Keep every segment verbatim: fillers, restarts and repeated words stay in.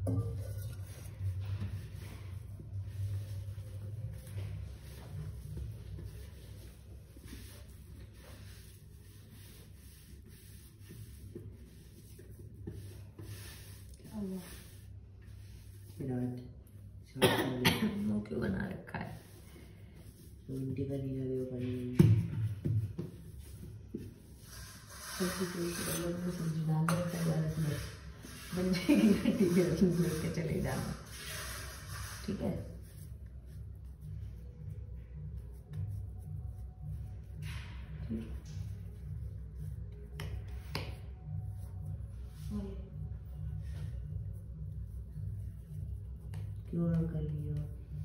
विराट मुंह क्यों बना रखा है? उल्टी का नहीं लगे पानी सब्जी डाल देता गैस में बन जाएगी ठीक है, लेके चले जाना। ठीक है, क्यों ना कर लिया?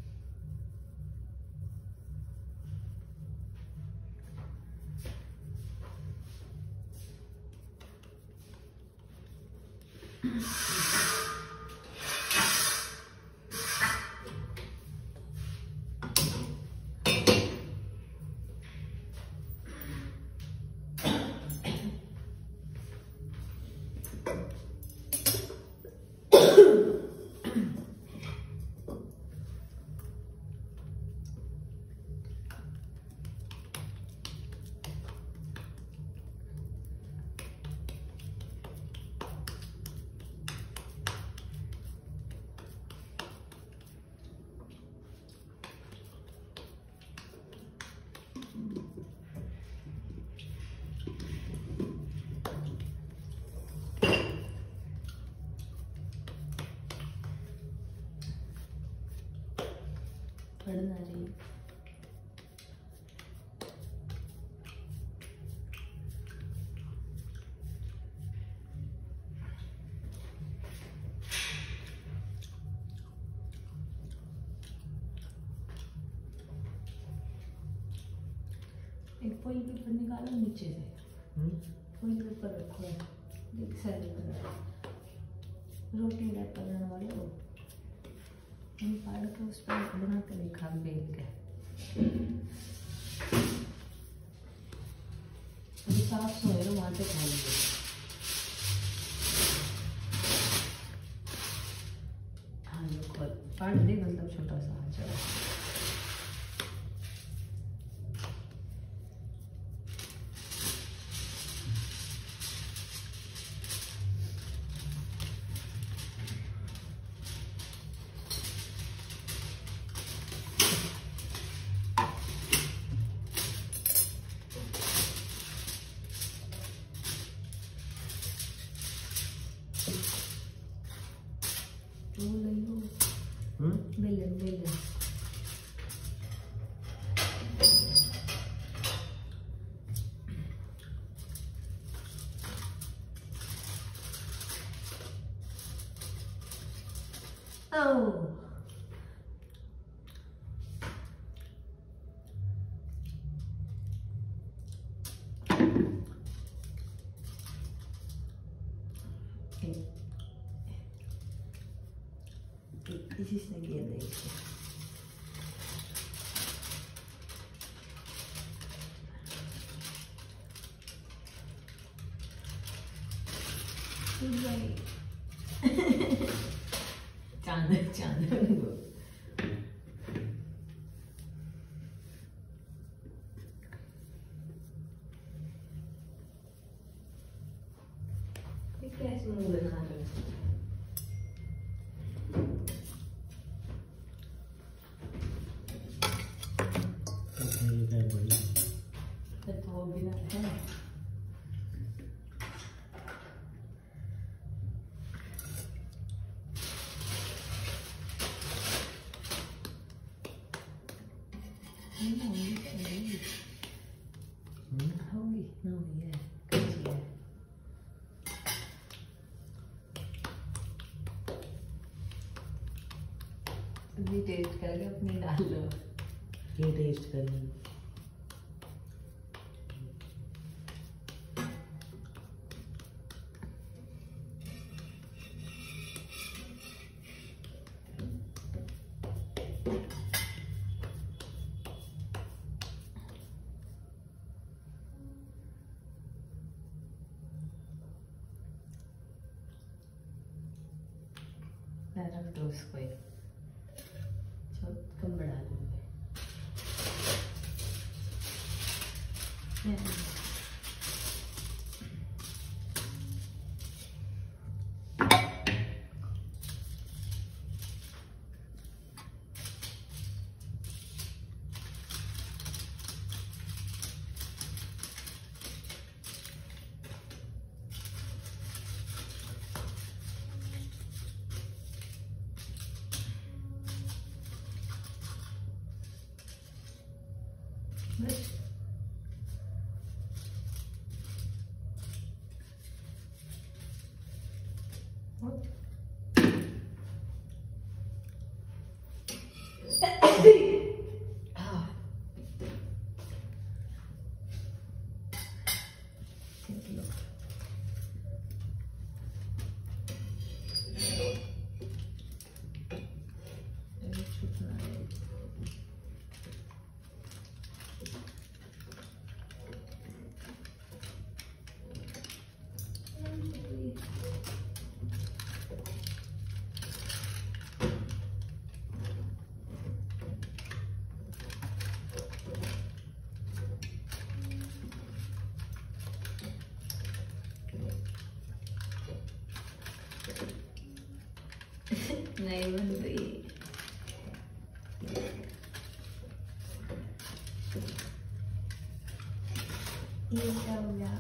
पढ़ना रही एक फॉइल पेपर निकालो नीचे से, फॉइल पेपर रखो देख साइड पर रोटी रैप करने वाले हो फाड़ के उस पर बना के दिखा बेल के साफ सोए वहां से खा लीजिए। हाँ ये फाड़ दे मतलब छोटा सा चलो बेलन बेलन oh इसी से गिर रही है। चांद चांद कैसे मुंह बना रहे तो बिना है होगी ना ये कैसी है अभी टेस्ट करके अपनी डाल लो। ये टेस्ट कर लो सकते हो उसको ही, कम बढ़ा दूंगे। नहीं बन गई। ये क्या हो गया?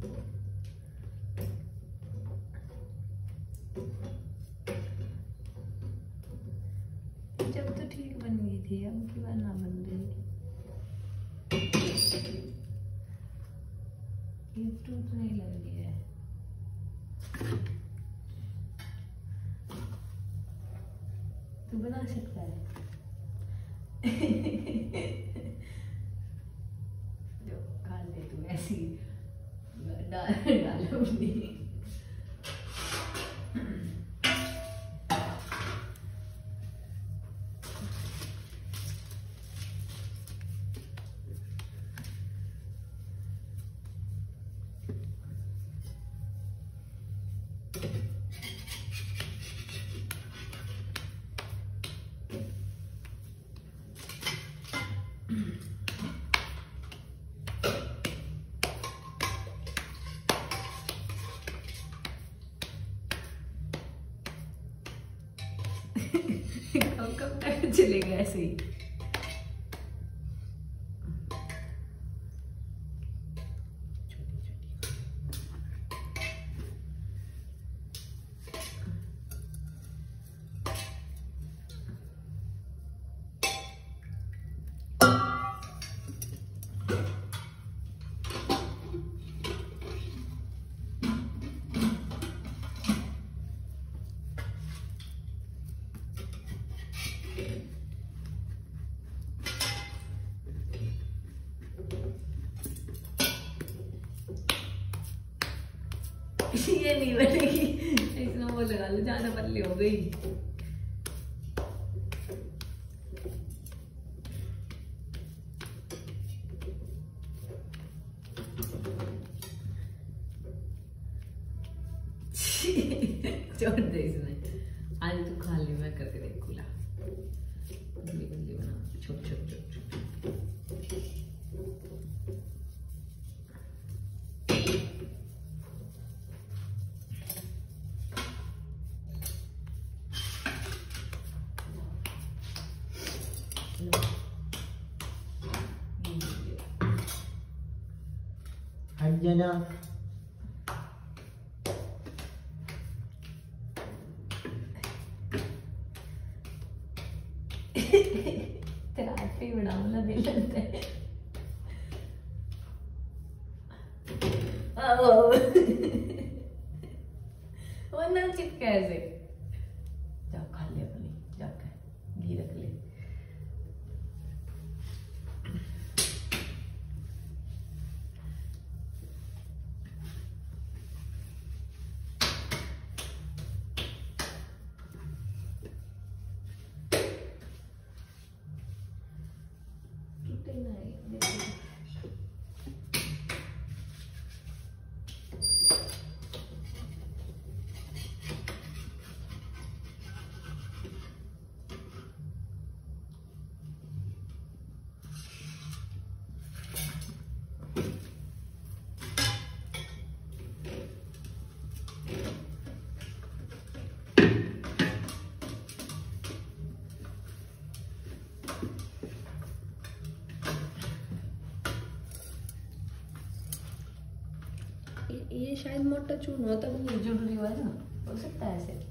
जब तो ठीक बन गई थी, अब की बार ना बन रही। ये टूट नहीं लग रही है। तू बना सकता है। जो खा ले तू ऐसी डाल डालो नहीं। कब कब तक चलेगा ऐसे ही? ये नहीं बनेगी, इसमें वो लगा लो, ज्यादा पतली हो गई। छोड़ दे इसमें, आज तू खा ले, मैं करके देखूंगा। गंदी गंदी बना, छोट छोट छोट छोट। अंजना तेरा आटे बनाऊं ना दिल लगता है। वो ना चिपका ऐसे। जा खा ले अपनी, जाकर घी रख ले। ये ये शायद मोटा चून होता भी नहीं। जरूरी हुआ है ना, हो सकता है ऐसे।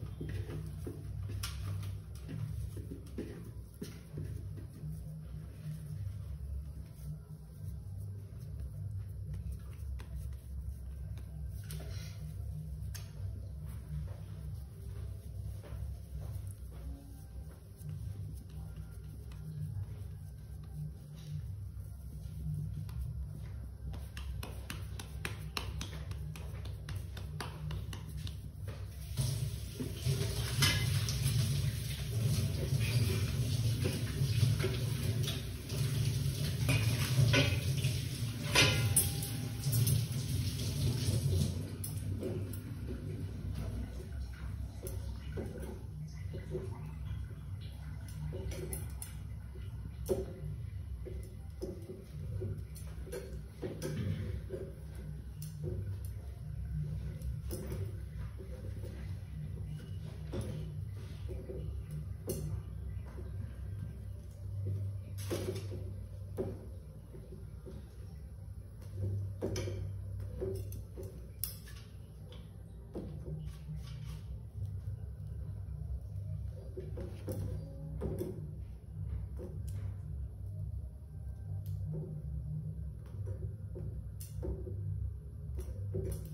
है।